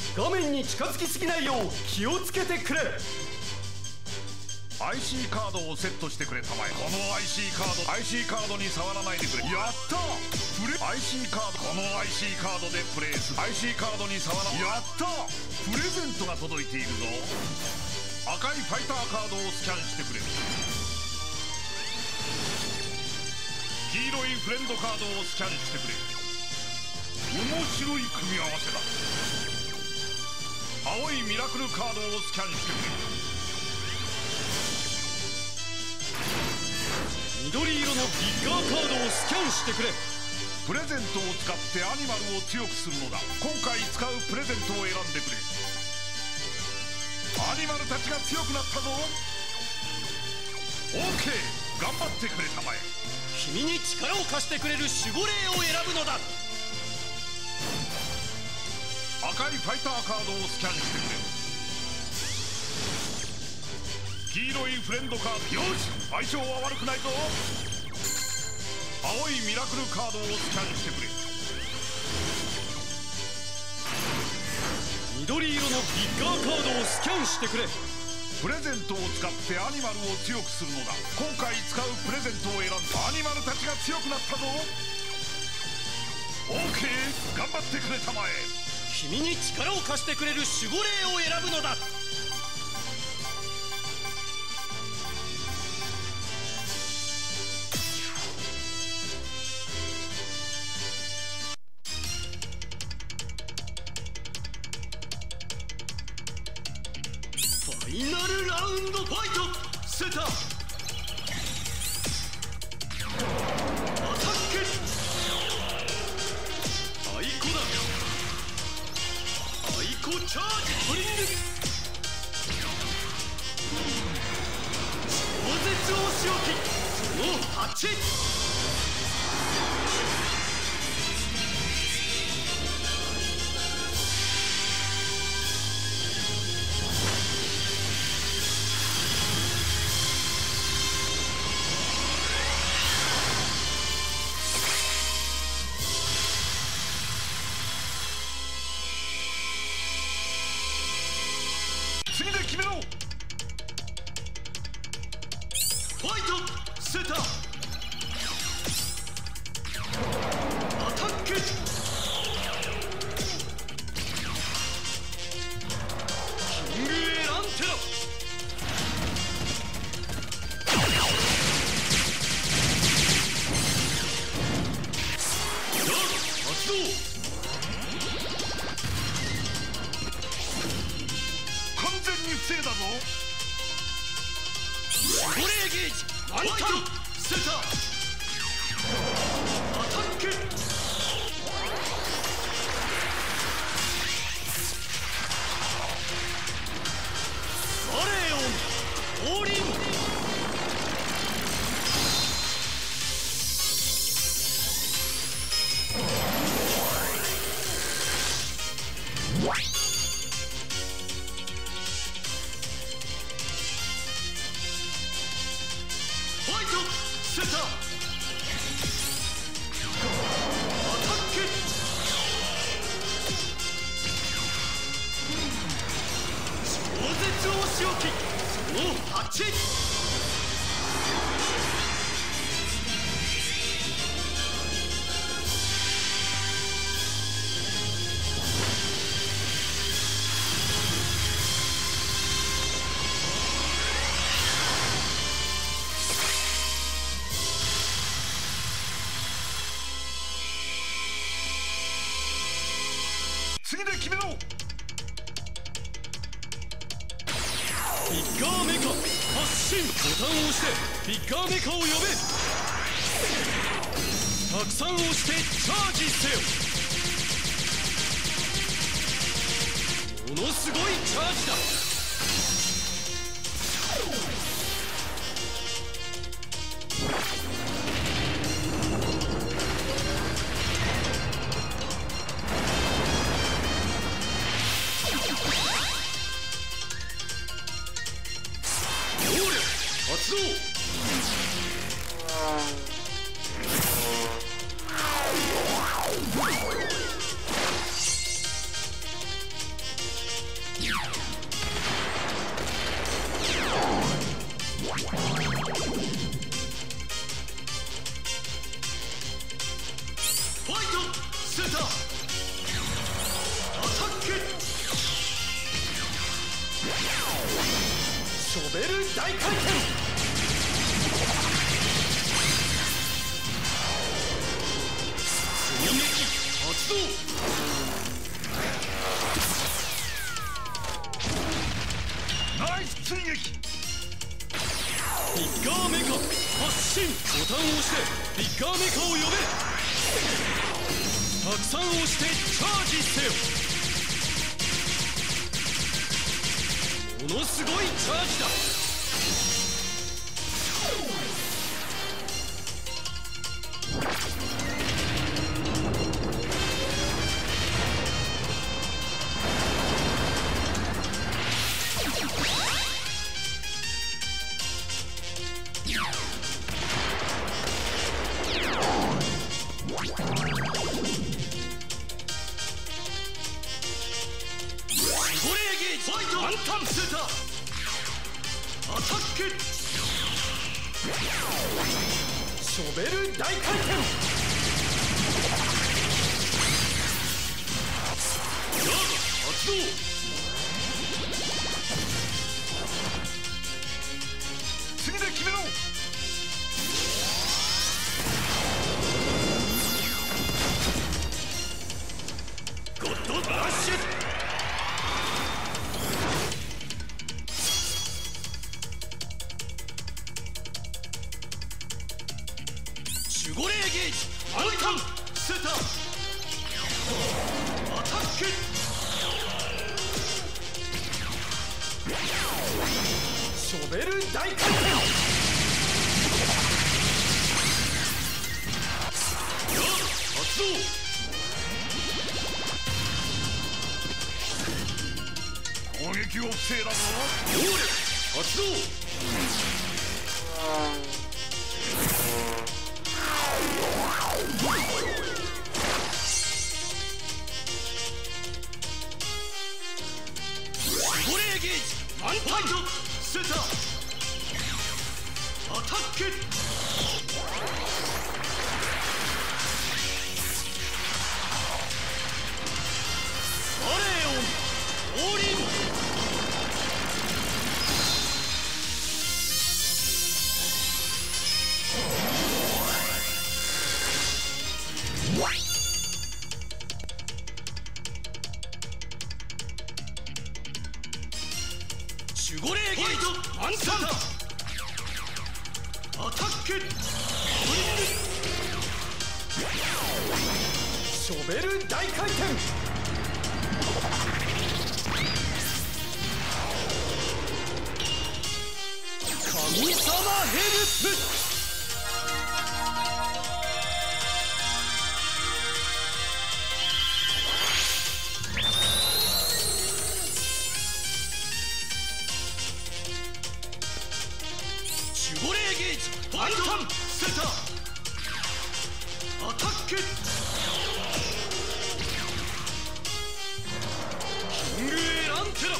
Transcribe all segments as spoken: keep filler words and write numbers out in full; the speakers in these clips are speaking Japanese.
画面に近づきすぎないよう気をつけてくれ。 アイシー カードをセットしてくれたまえ。この アイシー カード アイシー カードに触らないでくれ。やったプレ アイシー カードこの アイシー カードでプレイする。 アイシー カードに触らない。やったプレゼントが届いているぞ。赤いファイターカードをスキャンしてくれる。黄色いフレンドカードをスキャンしてくれ。面白い組み合わせだ。青いミラクルカードをスキャンしてくれ。 緑色のビッガーカードをスキャンしてくれ。 プレゼントを使ってアニマルを強くするのだ。今回使うプレゼントを選んでくれ。アニマルたちが強くなったぞ。 オーケー 頑張ってくれたまえ。 君に力を貸してくれる守護霊を選ぶのだ。 赤いファイターカードをスキャンしてくれ。黄色いフレンドカード。よし相性は悪くないぞ。青いミラクルカードをスキャンしてくれ。 緑色のビッガーカードをスキャンしてくれ。 プレゼントを使ってアニマルを強くするのだ。今回使うプレゼントを選んだ。アニマルたちが強くなったぞ。 オーケー 頑張ってくれたまえ。 君に力を貸してくれる守護霊を選ぶのだ。ファイナルラウンドファイトセターアタック。アイコだ。アイコチャージトリング。超絶押し置きそのはち。 次で決めろ。 ファイトセターアタック。キングエランテラ。ダーツ発動。 完全に防いだぞ。 守護霊ゲージワンタンセターアタック。バレオン降臨。ファイトセターアタック。超絶押し置きそのはち。 次で決めろ。 ビッガーメカ発進。ボタンを押してビッガーメカを呼べ。たくさん押してチャージせよ。ものすごいチャージだ。発動。 ファイトセンターアタックショベル大回転追撃発動ナイス追撃ビッガーメカ発進ボタンを押してビッガーメカを呼べたくさん押してチャージせよものすごいチャージだワンタンセーターアタックショベル大回転ヤード発動次で決めろゴッドラッシュ守護霊ゲージアウタンセーターアタックショベル大回転ヤード発動攻撃を防いだぞ能力発動守護霊ゲージワンタイトセーターアタックバレーオン降臨守護霊ゲージワンタンアタックブリングショベル大回転神様ヘルプ守護霊ゲージワンタンセンターアタックキングエランテラ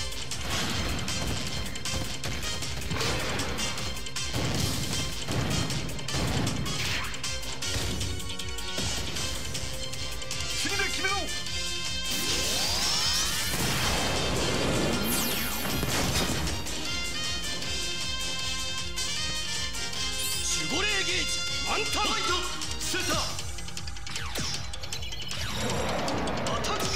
次で決めろ守護霊ゲージワンタンファイトセンターアタック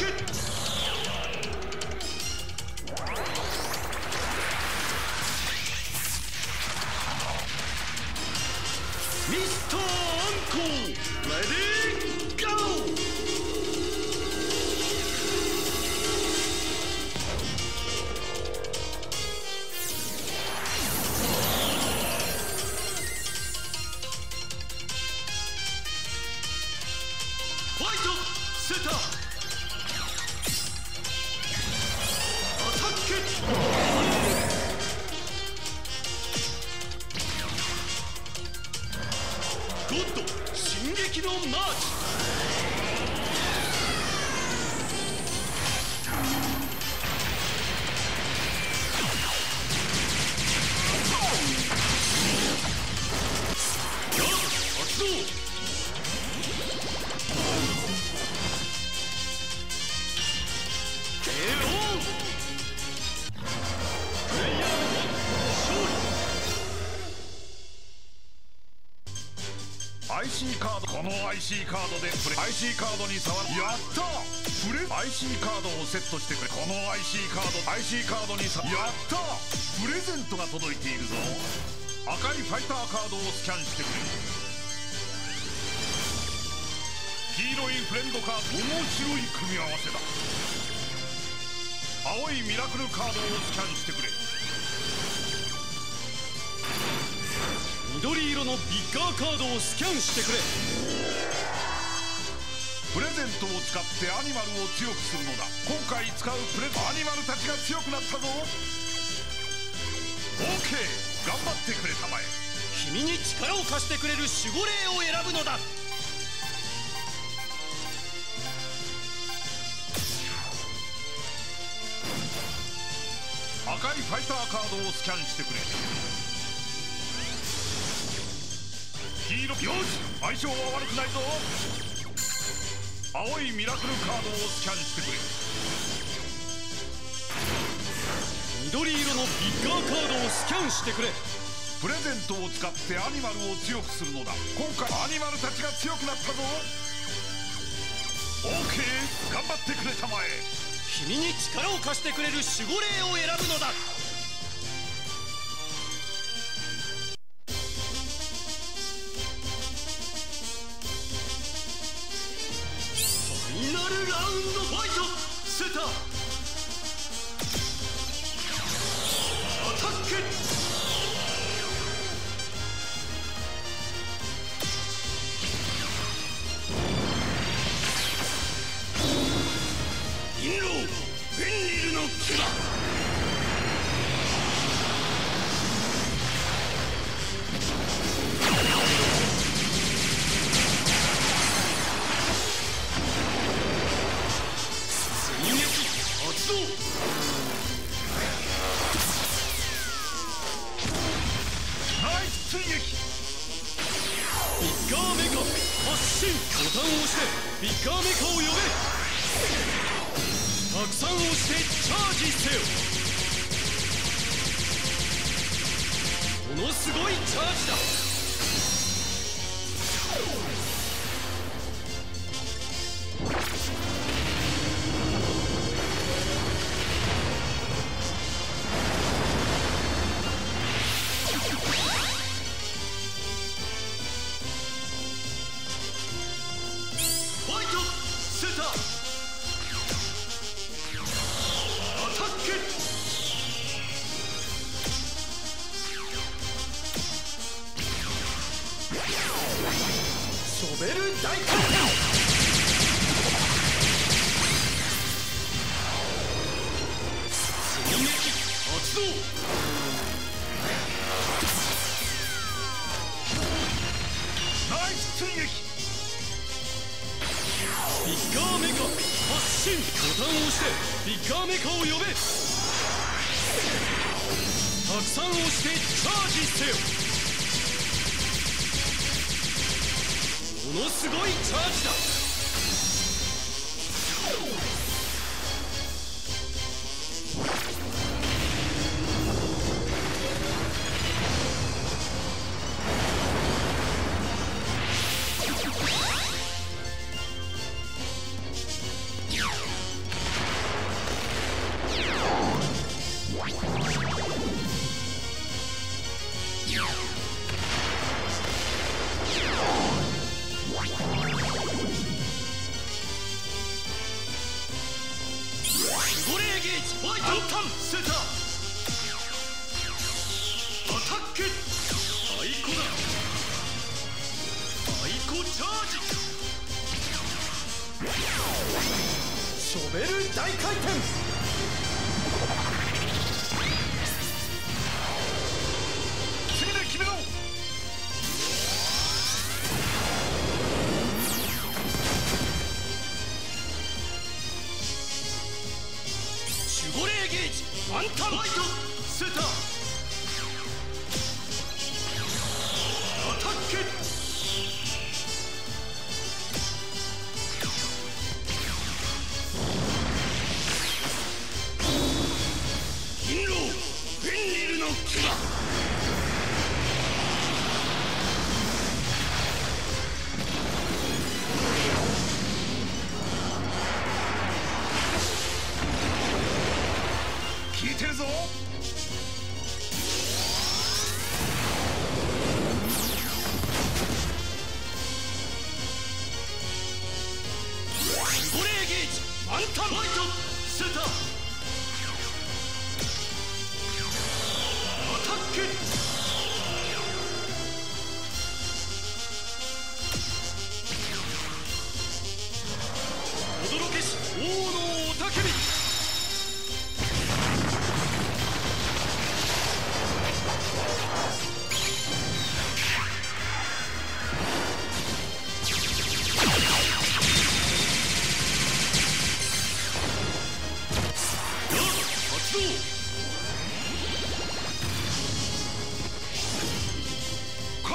ミスターアンコーレディーゴーファイトセンターアタックゴッド進撃のマーチアイシー カード、この アイシー カードでプレ アイシー カードに触る。やったプレ アイシー カードをセットしてくれ。この アイシー カード アイシー カードに触る。やったプレゼントが届いているぞ。赤いファイターカードをスキャンしてくれ。黄色いフレンドカード、面白い組み合わせだ。青いミラクルカードをスキャンしてくれ。 緑色のビッガーカードをスキャンしてくれ。 プレゼントを使ってアニマルを強くするのだ。今回使うプレアニマルたちが強くなったぞ。 OK、 頑張ってくれたまえ。 君に力を貸してくれる守護霊を選ぶのだ。 赤いファイターカードをスキャンしてくれ。黄色、よし相性は悪くないぞ。青いミラクルカードをスキャンしてくれ。 緑色のビッガーカードをスキャンしてくれ。 プレゼントを使ってアニマルを強くするのだ。今回アニマルたちが強くなったぞ。 OK、 頑張ってくれたまえ。 君に力を貸してくれる守護霊を選ぶのだ。ファイナルラウンドファイトセタアタック。インローフェンリルの牙。追撃発動。 ナイス追撃。 ビッガーメカ発進。ボタンを押してビッガーメカを呼べ。たくさん押してチャージせよ。ものすごいチャージだ。ファイトセタショベル大回転。追撃発動。 ナイス追撃。 ビッガーメカ発進。ボタンを押してビッガーメカを呼べ。たくさん押してチャージせよ。ものすごいチャージだ。守護霊ゲージファイトタンセタアタック。アイコだ。アイコチャージ。ショベル大回転。 次で決めろ。 守護霊ゲージワンタンファイトセタアタック。銀狼フェンリルの牙。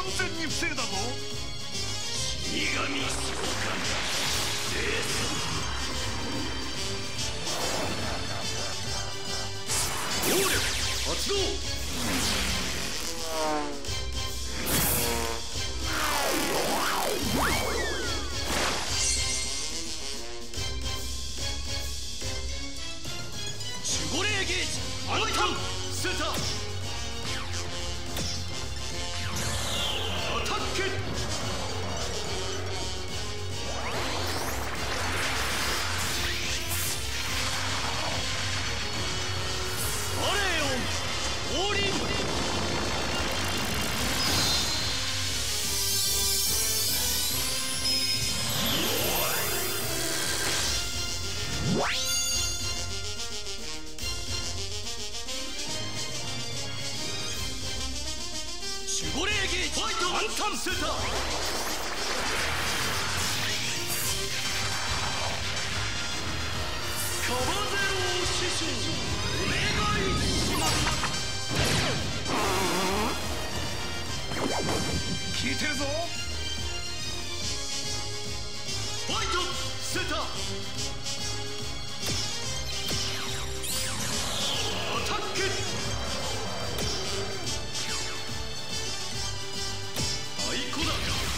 全に防いだぞ。 死神召喚能力発動。守護霊ゲージアンタンセタアタック。バレオン降臨。守護霊ゲージファイトアンタンセタカバゼロ師匠お願いします。 聞いてるぞ。 ファイトセタアタック。アイコだ。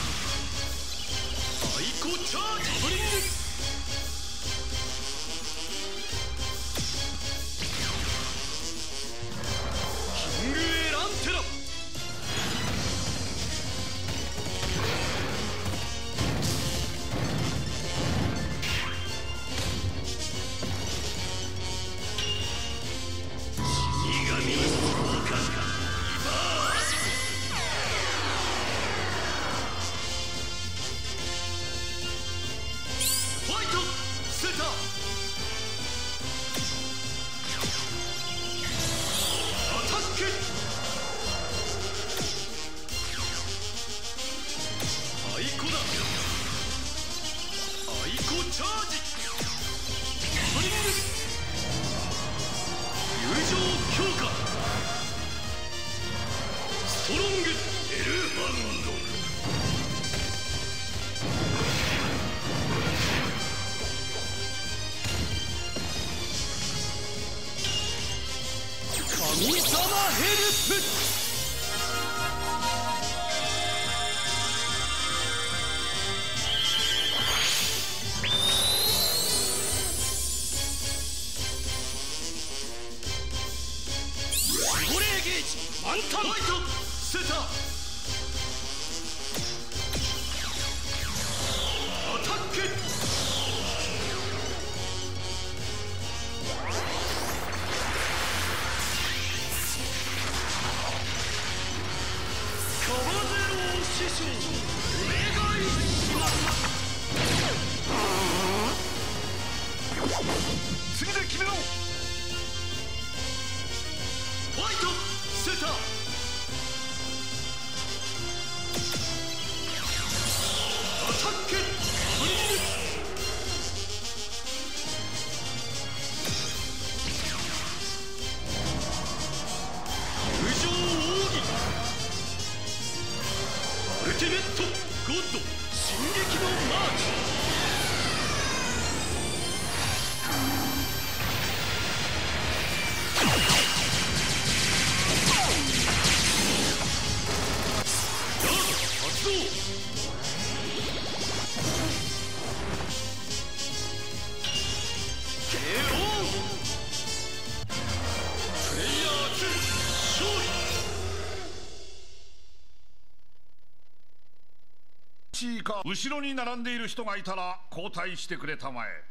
アイコチャージブリング。キングエランテラ。アイコだ。アイコチャージブリング。友情強化ストロングエルファンド。神様ヘルプ。守護霊ゲージ満タンファイトセタアタック。カバゼロ師匠お願いします。 次で決めろ。 ファイトセタアタックブリング。友情奥義アルティメットゴッド進撃のマーチ。発動。ケーオー プレイヤーツー勝利。 後ろに並んでいる人がいたら交代してくれたまえ。